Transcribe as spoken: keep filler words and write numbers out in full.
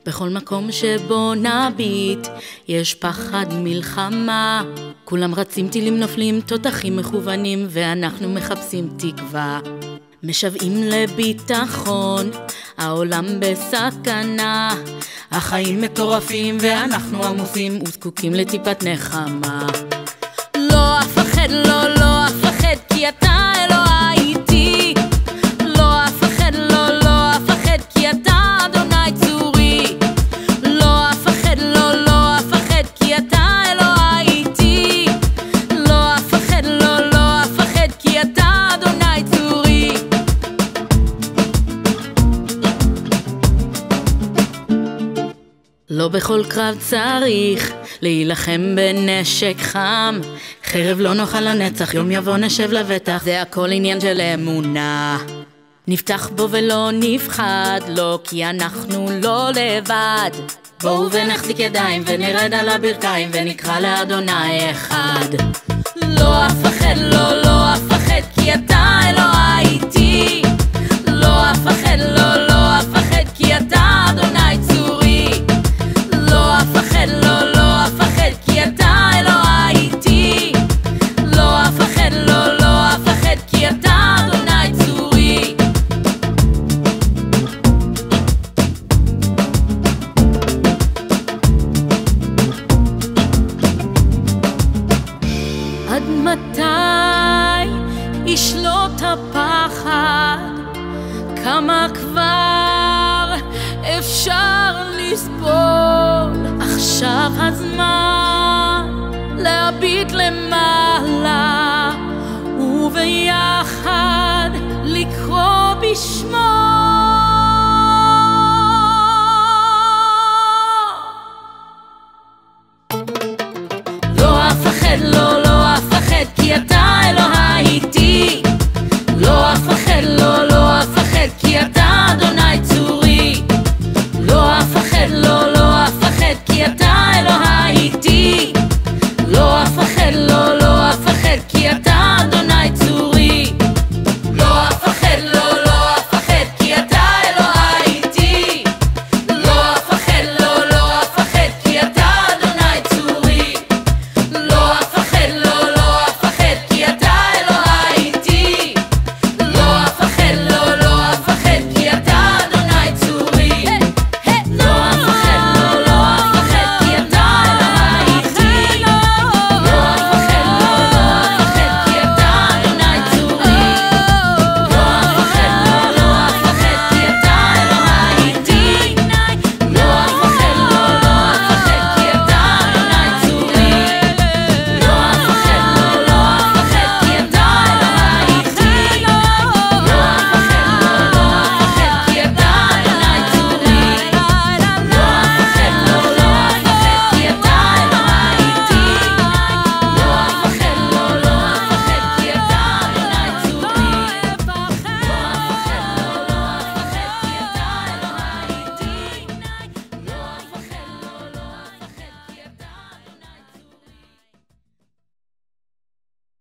בכל מקום שבו נביט יש פחד מלחמה, כולם רצים, טילים נופלים, תותחים מכוונים, ואנחנו מחפשים תקווה. משוועים לביטחון, העולם בסכנה, החיים מטורפים ואנחנו עמוסים וזקוקים לטיפת נחמה. לא אפחד, לא, לא אפחד, כי אתה אלוהי איתי. לא אפחד, לא, לא אפחד, כי אתה אדוני צורי. לא אפחד, לא, לא אפחד, כי אתה אלוהי איתי. לא אפחד, לא, לא אפחד, כי אתה אדוני צורי. לא בכל קרב צריך להילחם בנשק חם, חרב לא נאכל לנצח, יום יבוא נשב לבטח, זה הכל עניין של אמונה. נפתח בו ולא נפחד, לא כי אנחנו לא לבד. בואו ונחזיק ידיים ונרד על הברכיים ונקרא לאדוני אחד. לא אפחד, לא, לא אפחד, כי אתה אלוהי איתי. לא אפחד, לא, לא אפחד, כי אתה אדוני צורי. לא אפחד, לא, לא אפחד, כי אתה אלוהי איתי. לא אפחד, לא, לא אפחד, כי אתה אדוני צורי. עד מתי ישלוט הפחד? כמה כבר אפשר לסבול? עכשיו הזמן להביט למעלה וביחד לקרוא בשמו. לא אפחד, לא, לא אפחד, כי אתה אלוהי איתי.